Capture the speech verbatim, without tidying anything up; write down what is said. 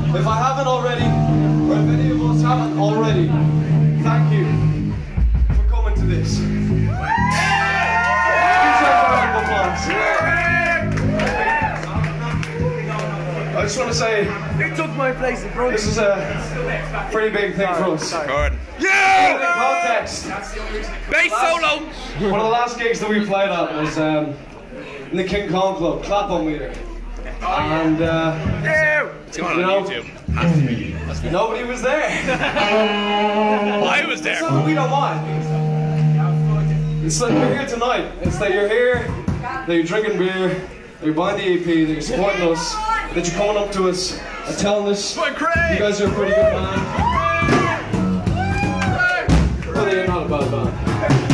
If I haven't already, or if any of us haven't already, thank you for coming to this. Give yourself a round of applause. I just want to say, You took my place in front. this is a pretty big thing for us. Gordon. In context, Bass solo! one of the last gigs that we played at was um, in the King Kong Club, Clapham Meter. And uh, It's going You on know- YouTube. nobody was there. I was It's there. not that we don't mind. It's like you're here tonight. It's that you're here, that you're drinking beer, that you're buying the E P, that you're supporting us, that you're coming up to us and telling us you guys are a pretty good band. Well, you're not a bad band.